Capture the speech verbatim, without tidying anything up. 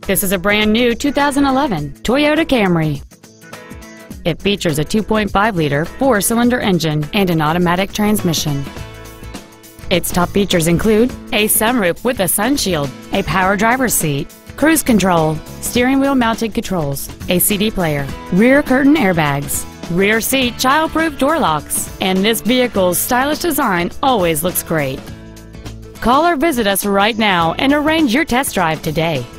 This is a brand new two thousand eleven Toyota Camry. It features a two point five liter four-cylinder engine and an automatic transmission. Its top features include a sunroof with a sunshield, a power driver's seat, cruise control, steering wheel mounted controls, a C D player, rear curtain airbags, rear seat child-proof door locks, and this vehicle's stylish design always looks great. Call or visit us right now and arrange your test drive today.